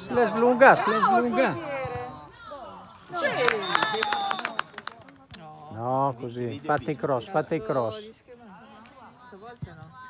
slash lunga, slash lunga. No, così, fate i cross, fate i cross. Stavolta no.